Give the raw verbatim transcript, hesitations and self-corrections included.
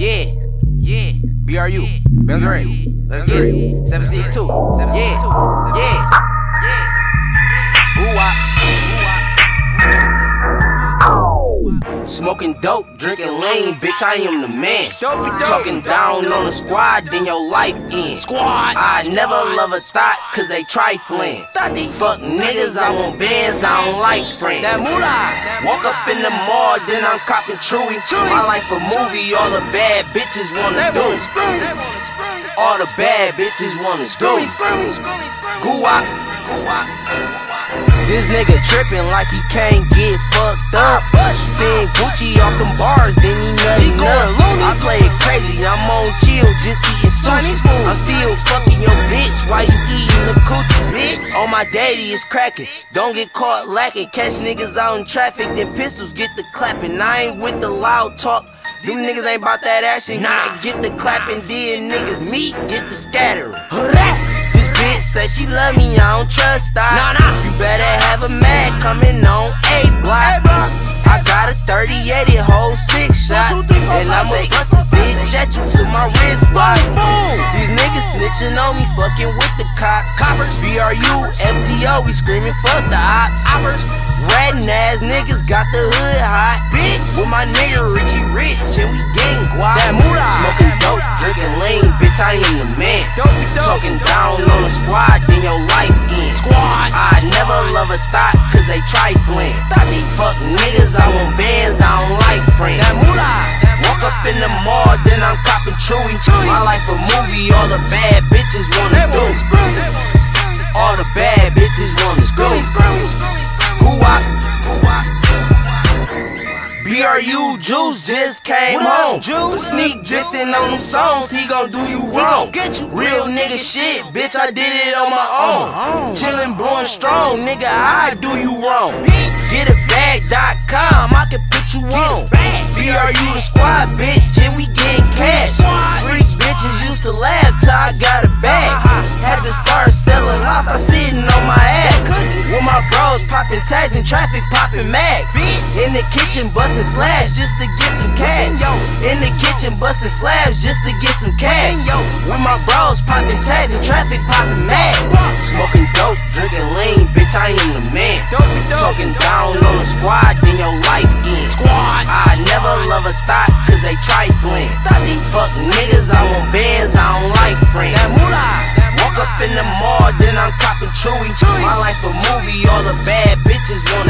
Yeah, yeah, B R U, Benz Race, let's get it. seven six two, yeah, yeah, yeah. Ooh-wah, ooh-wah. Smoking dope, drinking lean, bitch, I am the man. Talking down on the squad, then your life in. Squad, I never love a thought, cause they trifling. Fuck niggas, I want bands, I don't like friends. Walk up in the mall, then I'm copping Chewy. My life a movie, all the bad bitches wanna do. All the bad bitches wanna do. Goo-wop, goo-wop. This nigga trippin' like he can't get fucked up. Seeing Gucci off them bars, then he nuttin' up. I play it crazy, I'm on chill, just eating sushi. I'm still fucking your bitch while you eating the coochie, bitch. On my daddy is cracking, don't get caught lacking. Catch niggas out in traffic, then pistols get the clapping. I ain't with the loud talk, them niggas ain't about that action. Nah, get the clapping, then niggas meet, get the scattering. Bitch say she love me, I don't trust her. Nah, nah. You better have a mag coming on A block. I got a thirty eighty, hold six shots, and I'ma bust this bitch at you to my wrist lock. These niggas snitching on me, fucking with the cops. Coppers, B R U, F T O, we screaming fuck the ops. Oppers, ratting ass niggas got the hood hot. Bitch, with my nigga Richie Rich, and we getting guap. That moolah, smoking dope, drinking lean, bitch, I am the man. Talking down on the squad, then your life in. Squad, I never love a thought, cause they trifling. Fuck niggas, I want bands, I don't like friends. Walk up in the mall, then I'm copping Chewy. My life a movie, all the bad bitches wanna do. All the bad bitches wanna screw. Goo-wop, goo-wop. B R U Juice just came home. For sneak dissing on them songs, he gon' do you wrong. Get you real nigga shit, bitch, I did it on my own. Chillin', blowin' strong, nigga, I do you wrong. Get a bag dot com, I can put you on. B R U the squad, bitch, and we getting cash. Freak bitches used to laugh till I got a bag. Had to start selling lots, I sitting on my ass. With my bros popping tags and traffic popping mags. In the kitchen busting slabs just to get some cash. In the kitchen busting slabs just to get some cash. With my bros popping tags and traffic popping mags. Smoking dope, drinking lean, bitch, I am the man. Talking down on the squad, then your life in. Squad, I never love a thought, cause they trifling. Fuck niggas, I want bands, I don't like friends. Walk up in the mall, then I'm copping Chewy. My life a movie, all the bad bitches want